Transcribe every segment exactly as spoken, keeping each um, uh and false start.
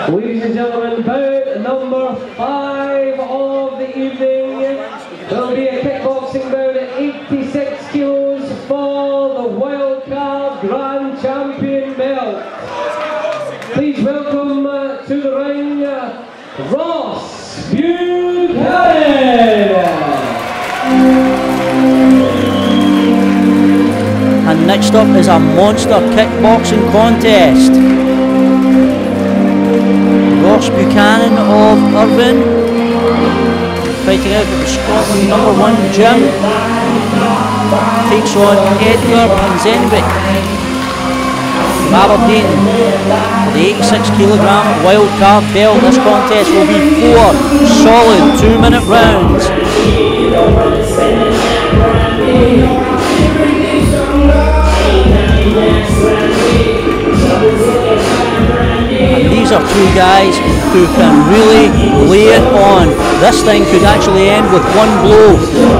Ladies and gentlemen, bout number five of the evening. There will be a kickboxing bout at eighty-six kilos for the Wildcard Grand Champion belt. Please welcome uh, to the ring, uh, Ross Buchanan. And next up is a monster kickboxing contest. Ross Buchanan of Irvine, fighting out at the Scotland number one gym, takes on Edgar Ponsevic from Aberdeen for the eighty-six kilogram wildcard belt. This contest will be four solid two minute rounds. These are two guys who can really lay it on. This thing could actually end with one blow.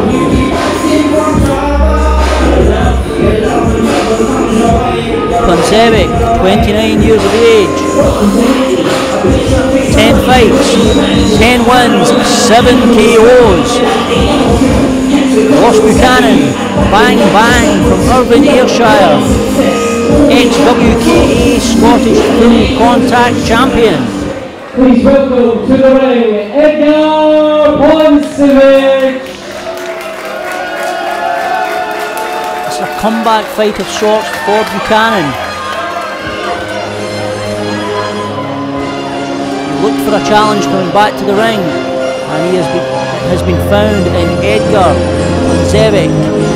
Ponsevic, twenty-nine years of age, ten fights, ten wins, seven K Os. Ross Buchanan, bang bang from Irvine, Ayrshire, ex W K A Scottish Full Contact Champion. Please welcome to the ring, Edgar Ponsevic. It's a comeback fight of sorts for Buchanan. He looked for a challenge coming back to the ring, and he has been, has been found in Edgar Ponsevic.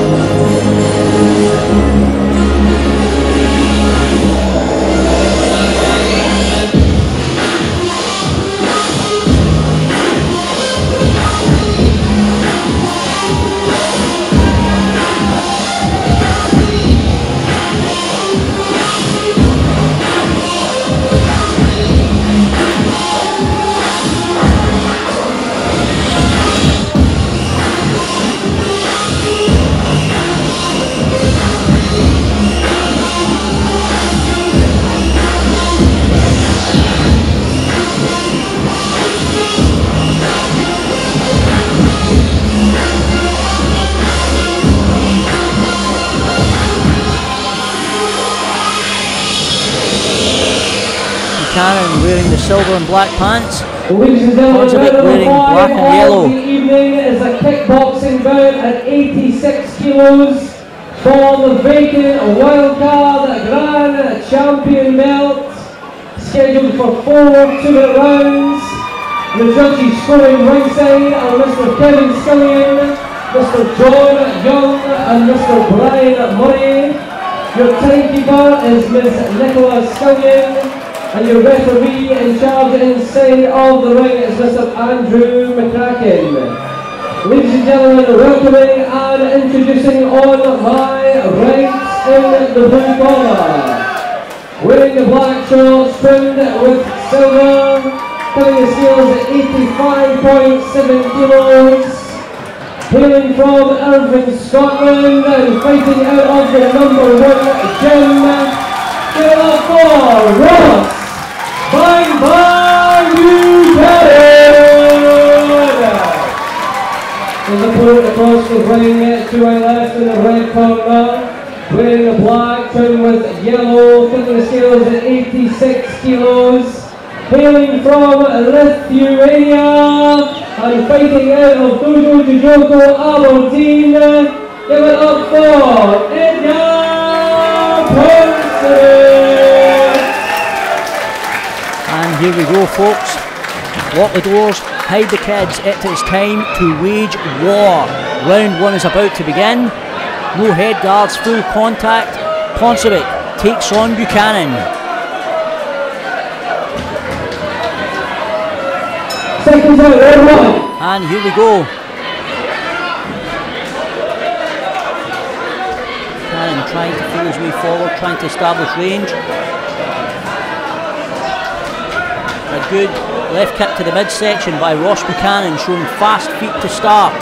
Buchanan wearing the silver and black pants. Ladies and gentlemen, Ponsevic wearing black and yellow. The evening is a kickboxing bout at eighty-six kilos for the vacant wildcard Grand Champion belt, scheduled for four two-minute rounds. The judges scoring ringside are Mister Kevin Scullion, Mister John Young, and Mister Brian Murray. Your timekeeper is Miss Nicola Scullion. And your referee in charge inside of the ring is Mister Andrew McCracken. Ladies and gentlemen, welcoming and introducing on my right in the blue corner, wearing the black shorts trimmed with silver, cutting the scales at eighty-five point seven kilos, hailing from Irvine, Scotland, and fighting out of the number one gym. Give it up for Ross Bang Bang Buchanan! His opponent across the ring to my left in the red corner, wearing the black trimmed with yellow, cutting the scales at eighty-six kilos, hailing from Lithuania and fighting out of Jigoku, Aberdeen. Give it up for Edgar Ponsevic! And here we go, folks. Lock the doors, hide the kids. It is time to wage war. Round one is about to begin. No head guards, full contact. Ponsevic takes on Buchanan. Seconds out, round one. And here we go. Buchanan trying to feel his way forward, trying to establish range. A good left kick to the midsection by Ross Buchanan, showing fast feet to start.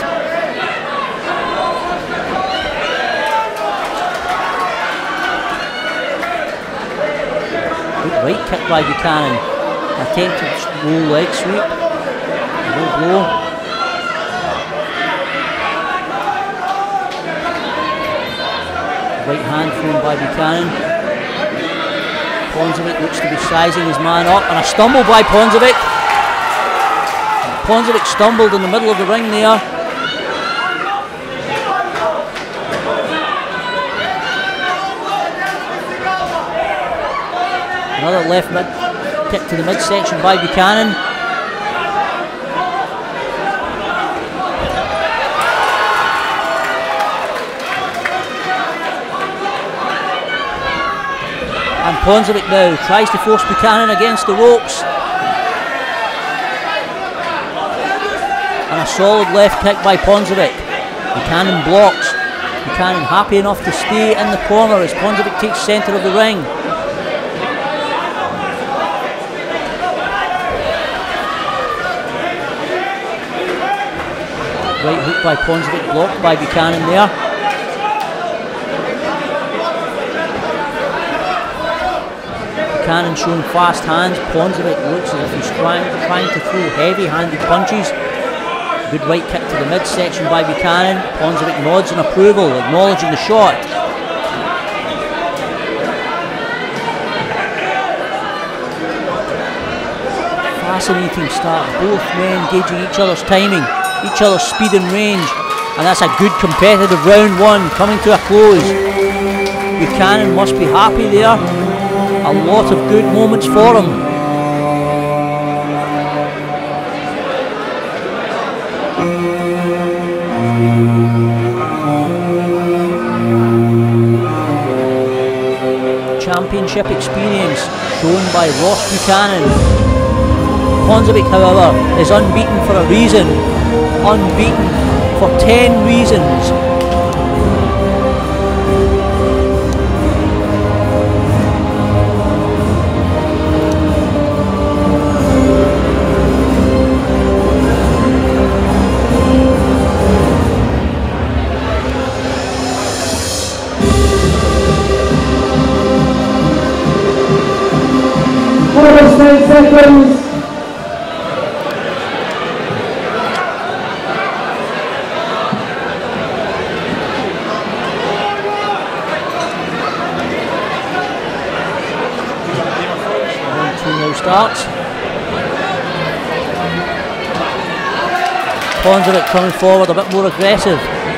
Good right kick by Buchanan. Attempted low leg sweep. Low blow. Right hand thrown by Buchanan. Ponsevic looks to be sizing his man up, and a stumble by Ponsevic. Ponsevic stumbled in the middle of the ring there. Another left mid kick to the midsection by Buchanan. And Ponsevic now tries to force Buchanan against the ropes. And a solid left kick by Ponsevic. Buchanan blocks. Buchanan happy enough to stay in the corner as Ponsevic takes centre of the ring. Right hook by Ponsevic, blocked by Buchanan there. Buchanan showing fast hands. Ponsevic looks as if he's trying, trying to throw heavy-handed punches. Good right kick to the midsection by Buchanan. Ponsevic nods in approval, acknowledging the shot. Fascinating start. Both men gauging each other's timing, each other's speed and range, and that's a good competitive round one coming to a close. Buchanan must be happy there. A lot of good moments for him. Championship experience shown by Ross Buchanan. Ponsevic, however, is unbeaten for a reason. Unbeaten for ten reasons. ten seconds. Round two now starts. Ponsevic coming forward a bit more aggressive.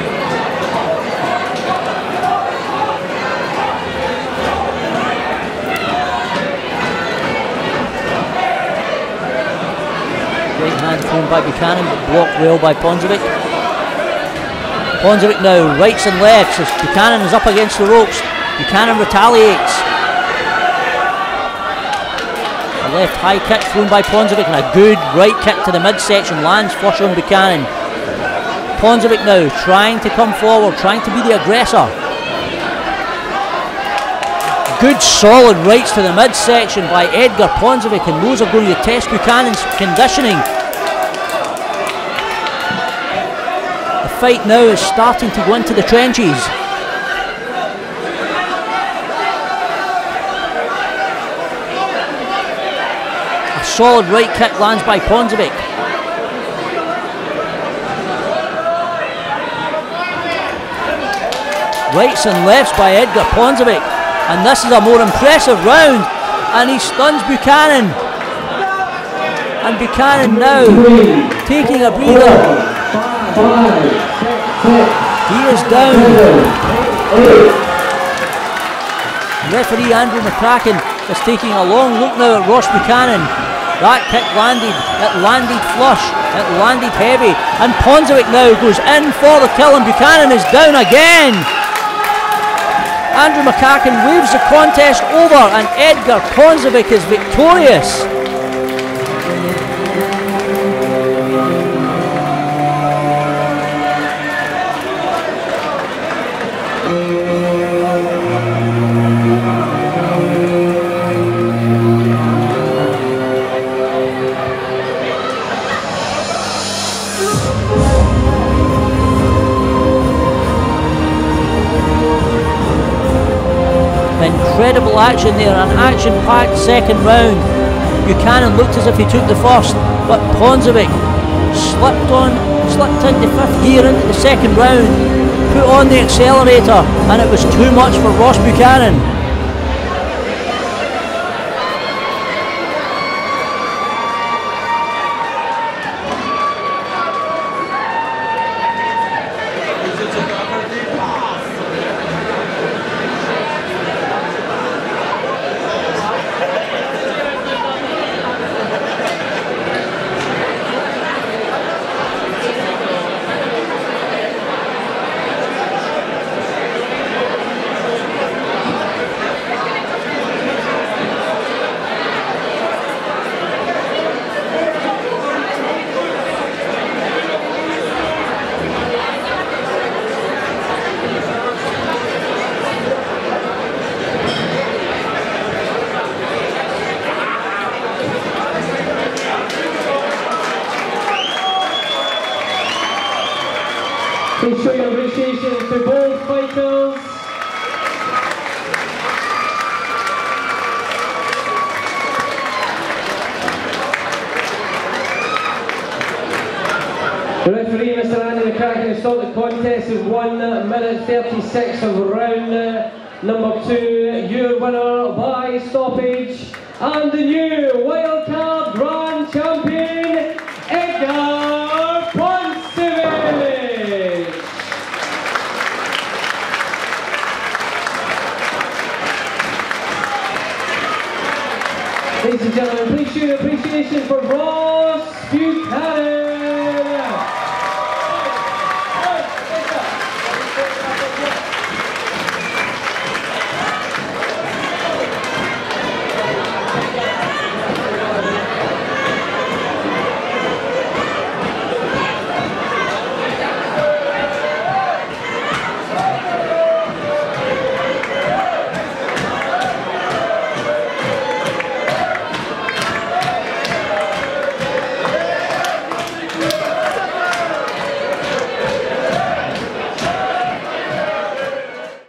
Thrown by Buchanan, but blocked well by Ponsevic. Ponsevic now rights and lefts as Buchanan is up against the ropes. Buchanan retaliates. A left high kick thrown by Ponsevic, and a good right kick to the midsection lands flush on Buchanan. Ponsevic now trying to come forward, trying to be the aggressor. Good solid rights to the midsection by Edgar. Ponsevic, and those are going to test Buchanan's conditioning. The fight now is starting to go into the trenches. A solid right kick lands by Ponsevic. Rights and lefts by Edgar. Ponsevic, and this is a more impressive round, and he stuns Buchanan. And Buchanan now taking a breather. He is down. Referee Andrew McCracken is taking a long look now at Ross Buchanan. That kick landed, it landed flush, it landed heavy, and Ponsevic now goes in for the kill, and Buchanan is down again. Andrew McCracken waves the contest over, and Edgar Ponsevic is victorious. Incredible action there, an action-packed second round. Buchanan looked as if he took the first, but Ponsevic slipped on, slipped into fifth gear into the second round, put on the accelerator, and it was too much for Ross Buchanan. Please show your appreciation to both fighters. The referee, Mister Andy McCracken, has stopped the contest in one minute thirty-six of round uh, number two. Your winner by stoppage and the new Wildcard Grand Champion, Edgar Ponsevic. Ladies and gentlemen, please show your appreciation for Ross Buchanan.